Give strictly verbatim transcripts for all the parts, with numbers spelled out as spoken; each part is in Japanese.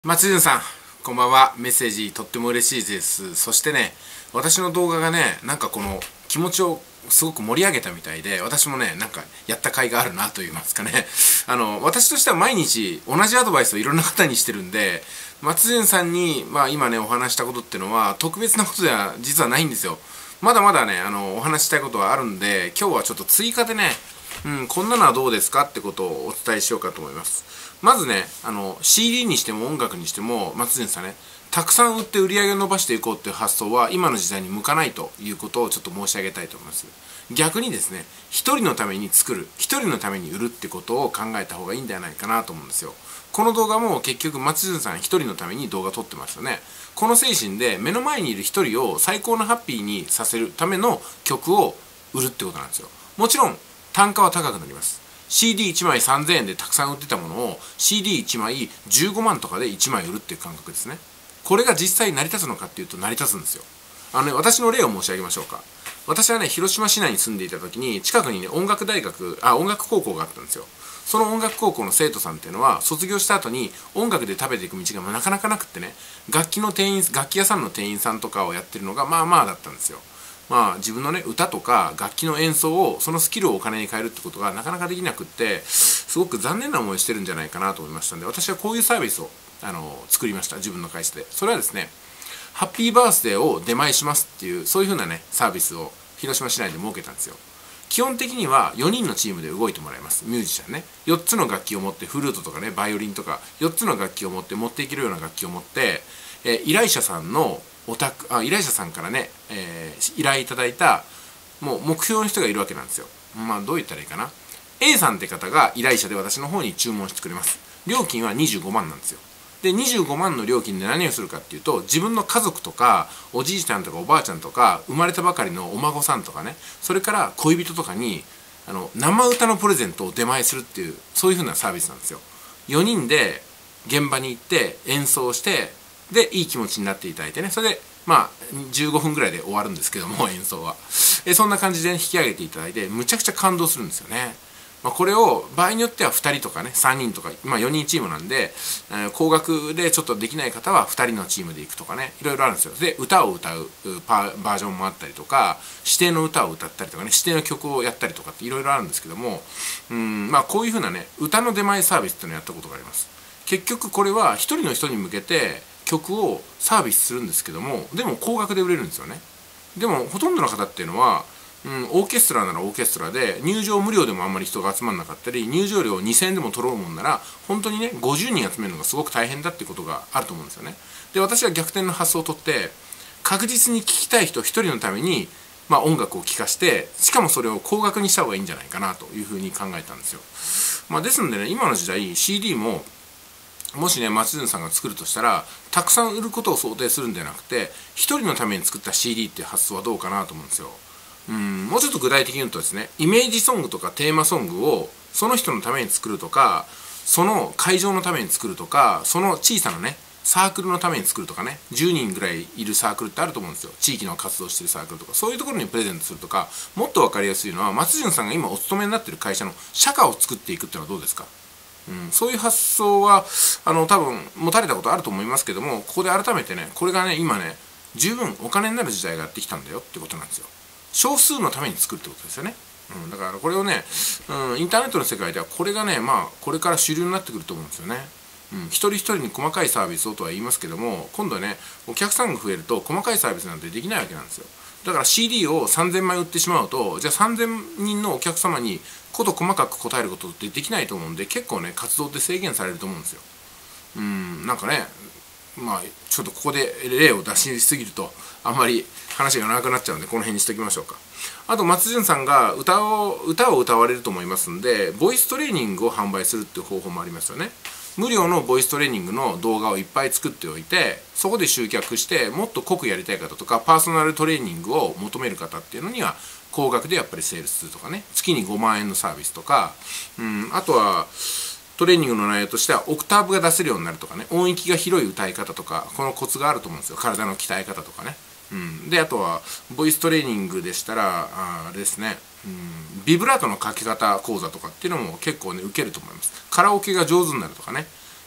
松潤さん、こんばんは。メッセージとっても嬉しいです。そしてね、私の動画がね、なんかこの気持ちをすごく盛り上げたみたいで、私もね、なんかやった甲斐があるなと言いますかね。あの、私としては毎日同じアドバイスをいろんな方にしてるんで、松潤さんに、まあ今ね、お話したことっていうのは特別なことでは実はないんですよ。まだまだね、あの、お話したいことはあるんで、今日はちょっと追加でね、うん、こんなのはどうですかってことをお伝えしようかと思います。まずね、あの、シーディー にしても音楽にしても、松潤さんね、たくさん売って売り上げを伸ばしていこうっていう発想は今の時代に向かないということをちょっと申し上げたいと思います。逆にですね、一人のために作る、一人のために売るってことを考えた方がいいんじゃないかなと思うんですよ。この動画も結局松潤さん一人のために動画撮ってますよね。この精神で目の前にいる一人を最高のハッピーにさせるための曲を売るってことなんですよ。もちろん単価は高くなります。シーディーいち 枚さんぜんえんでたくさん売ってたものを シーディーいち 枚じゅうごまんとかでいちまい売るっていう感覚ですね。これが実際成り立つのかっていうと成り立つんですよ。あのね、私の例を申し上げましょうか。私はね、広島市内に住んでいた時に近くにね、音楽大学、あ、音楽高校があったんですよ。その音楽高校の生徒さんっていうのは卒業した後に音楽で食べていく道がなかなかなくってね、楽器の店員、楽器屋さんの店員さんとかをやってるのがまあまあだったんですよ。まあ自分のね、歌とか楽器の演奏を、そのスキルをお金に変えるってことがなかなかできなくって、すごく残念な思いしてるんじゃないかなと思いましたんで、私はこういうサービスをあの作りました。自分の会社で。それはですね、ハッピーバースデーを出前しますっていう、そういう風なね、サービスを広島市内で設けたんですよ。基本的にはよにんのチームで動いてもらいます。ミュージシャンね。よっつの楽器を持って、フルートとかね、バイオリンとか、よっつの楽器を持って、持っていけるような楽器を持って、えー、依頼者さんのお宅、あ、依頼者さんからね、えー、依頼いただいた、もう目標の人がいるわけなんですよ。まあ、どう言ったらいいかな。A さんって方が依頼者で私の方に注文してくれます。料金はにじゅうごまんなんですよ。で、にじゅうごまんの料金で何をするかっていうと、自分の家族とか、おじいちゃんとかおばあちゃんとか、生まれたばかりのお孫さんとかね、それから恋人とかに、あの、生歌のプレゼントを出前するっていう、そういう風なサービスなんですよ。よにんで現場に行って演奏して、で、いい気持ちになっていただいてね、それで、まあ、じゅうごふんぐらいで終わるんですけども、演奏は。えそんな感じで、ね、引き上げていただいて、むちゃくちゃ感動するんですよね。まあ、これを場合によってはふたりとかね、さんにんとか、まあよにんチームなんで、えー、高額でちょっとできない方はふたりのチームで行くとかね、いろいろあるんですよ。で、歌を歌うパバージョンもあったりとか、指定の歌を歌ったりとかね、指定の曲をやったりとかっていろいろあるんですけども、うん、まあこういうふうなね、歌の出前サービスっていうのをやったことがあります。結局これは一人の人に向けて曲をサービスするんですけども、でも高額で売れるんですよね。でもほとんどの方っていうのは、うん、オーケストラならオーケストラで入場無料でもあんまり人が集まんなかったり、入場料にせんえんでも取ろうもんなら本当にねごじゅうにん集めるのがすごく大変だっていうことがあると思うんですよね。で、私は逆転の発想をとって確実に聴きたい人一人のために、まあ、音楽を聴かして、しかもそれを高額にした方がいいんじゃないかなというふうに考えたんですよ。まあ、ですのでね、今の時代 シーディー ももしね、松潤さんが作るとしたら、たくさん売ることを想定するんじゃなくて、一人のために作った シーディー っていう発想はどうかなと思うんですよ。うん、もうちょっと具体的に言うとですね、イメージソングとかテーマソングをその人のために作るとか、その会場のために作るとか、その小さなね、サークルのために作るとかね、じゅうにんぐらいいるサークルってあると思うんですよ。地域の活動してるサークルとか、そういうところにプレゼントするとか、もっと分かりやすいのは、松潤さんが今お勤めになってる会社の社歌を作っていくっていうのはどうですか？うん、そういう発想はあの多分持たれたことあると思いますけども、ここで改めてね、これがね今ね十分お金になる時代がやってきたんだよってことなんですよ。少数のために作るってことですよね。うん、だからこれをね、うん、インターネットの世界ではこれがね、まあこれから主流になってくると思うんですよね。うん、一人一人に細かいサービスをとは言いますけども、今度はねお客さんが増えると細かいサービスなんてできないわけなんですよ。だから シーディー をさんぜんまい売ってしまうと、じゃあさんぜんにんのお客様にこと細かく答えることってできないと思うんで、結構ね活動って制限されると思うんですよ。うん、なんかね、まあちょっとここで例を出しすぎるとあんまり話が長くなっちゃうんで、この辺にしときましょうか。あと松潤さんが歌を歌を歌われると思いますんで、ボイストレーニングを販売するっていう方法もありますよね。無料のボイストレーニングの動画をいっぱい作っておいて、そこで集客して、もっと濃くやりたい方とかパーソナルトレーニングを求める方っていうのには高額でやっぱりセールスするとかね、月にごまんえんのサービスとか、うん、あとはトレーニングの内容としてはオクターブが出せるようになるとかね、音域が広い歌い方とか、このコツがあると思うんですよ。体の鍛え方とかね。うん、で、あとはボイストレーニングでしたら あ, あれですね、うん、ビブラートのかけ方講座とかっていうのも結構ね受けると思います。カラオケが上手になるとかね、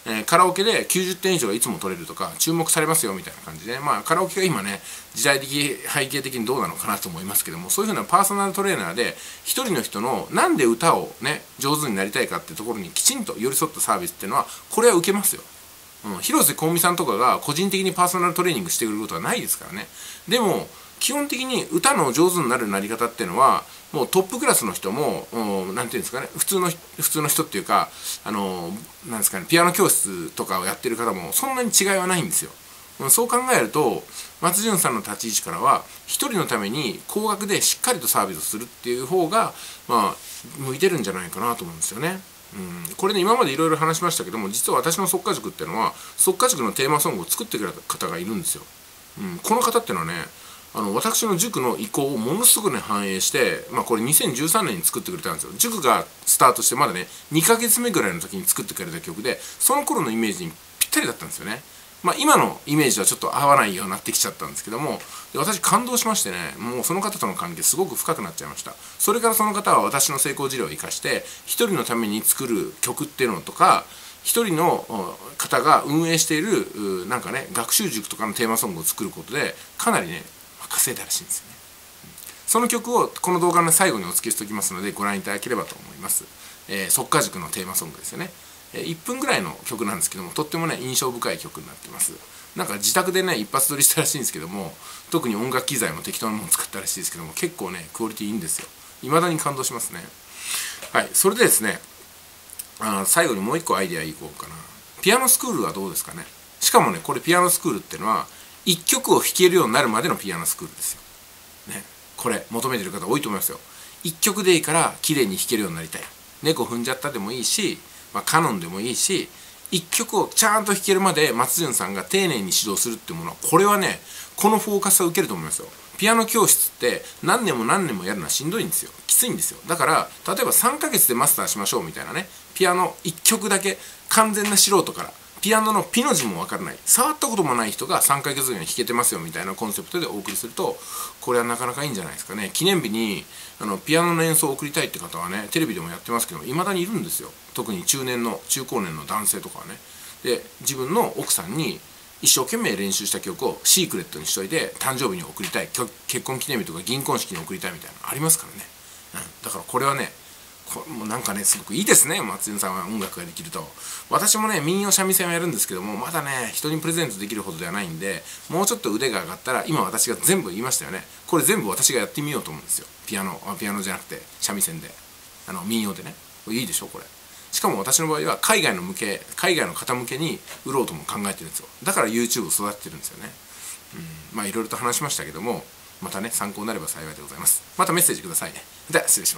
えー、カラオケできゅうじゅってん以上がいつも取れるとか注目されますよみたいな感じで、まあカラオケが今ね時代的背景的にどうなのかなと思いますけども、そういうふうなパーソナルトレーナーで一人の人のなんで歌をね上手になりたいかっていうところにきちんと寄り添ったサービスっていうのはこれは受けますよ。うん、広瀬香美さんとかが個人的にパーソナルトレーニングしてくれることはないですからね。でも基本的に歌の上手になるなり方っていうのはもうトップクラスの人も何ていうんですかね、普通の普通の人っていうか、あのなんですかね、ピアノ教室とかをやってる方もそんなに違いはないんですよ。そう考えると松潤さんの立ち位置からは一人のために高額でしっかりとサービスをするっていう方がまあ向いてるんじゃないかなと思うんですよね。うん、これね今までいろいろ話しましたけども、実は私の即家塾っていうのは即家塾のテーマソングを作ってくれた方がいるんですよ。うん、この方っていうのはね、あの私の塾の意向をものすごくね反映して、まあこれにせんじゅうさんねんに作ってくれたんですよ。塾がスタートしてまだねにかげつめぐらいの時に作ってくれた曲で、その頃のイメージにぴったりだったんですよね。まあ今のイメージはちょっと合わないようになってきちゃったんですけども、で私感動しましてね、もうその方との関係すごく深くなっちゃいました。それからその方は私の成功事例を生かして一人のために作る曲っていうのとか、一人の方が運営しているなんかね学習塾とかのテーマソングを作ることでかなりね稼いだらしいんですよね。その曲をこの動画の最後にお付けしておきますのでご覧いただければと思います。えー、即家塾のテーマソングですよね。いっぷんぐらいの曲なんですけども、とってもね印象深い曲になってます。なんか自宅でね一発撮りしたらしいんですけども、特に音楽機材も適当なものを使ったらしいですけども、結構ねクオリティいいんですよ。未だに感動しますね。はい、それでですね、あ最後にもう一個アイデアいこうかな。ピアノスクールはどうですかね。しかもねこれピアノスクールっていうのはいっきょくを弾けるようになるまでのピアノスクールですよ。ね、これ求めてる方多いと思いますよ。いっきょくでいいから綺麗に弾けるようになりたい。猫踏んじゃったでもいいし、まあ、カノンでもいいし、いっきょくをちゃんと弾けるまで松潤さんが丁寧に指導するっていうものは、これはねこのフォーカスを受けると思いますよ。ピアノ教室って何年も何年もやるのはしんどいんですよ。きついんですよ。だから例えばさんかげつでマスターしましょうみたいなね、ピアノいっきょくだけ完全な素人からピアノのピの字もわからない、触ったこともない人がさんかげつ以内に弾けてますよみたいなコンセプトでお送りすると、これはなかなかいいんじゃないですかね。記念日にあのピアノの演奏を送りたいって方はね、テレビでもやってますけどいまだにいるんですよ。特に中年の中高年の男性とかはね。で自分の奥さんに一生懸命練習した曲をシークレットにしといて誕生日に送りたい、結婚記念日とか銀婚式に送りたいみたいなのありますからね。うん、だからこれはねこれもなんかねすごくいいですね。松潤さんは音楽ができると。私もね民謡三味線をやるんですけども、まだね人にプレゼントできるほどではないんで、もうちょっと腕が上がったら、今私が全部言いましたよね、これ全部私がやってみようと思うんですよ。ピアノピアノじゃなくて三味線で、あの民謡でね。いいでしょこれ。しかも私の場合は海外の向け海外の方向けに売ろうとも考えてるんですよ。だから YouTube を育ててるんですよね。うん、まあいろいろと話しましたけども、またね参考になれば幸いでございます。またメッセージくださいね。では失礼します。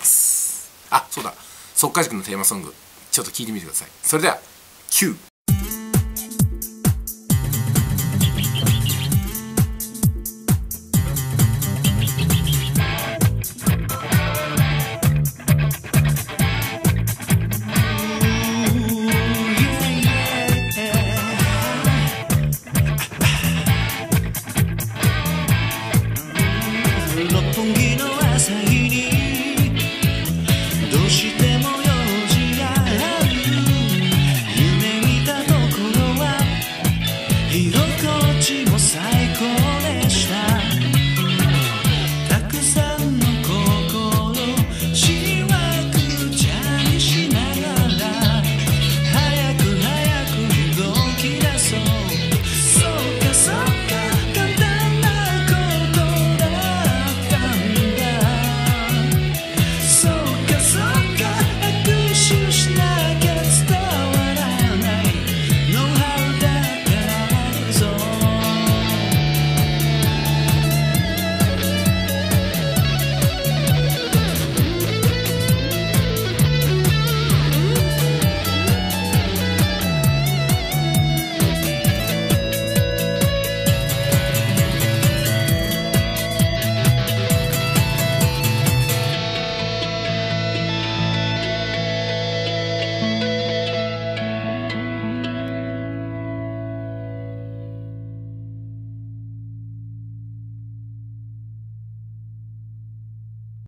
あ、そうだ、即家塾のテーマソングちょっと聞いてみてください。それではキュー。 夢見たところは広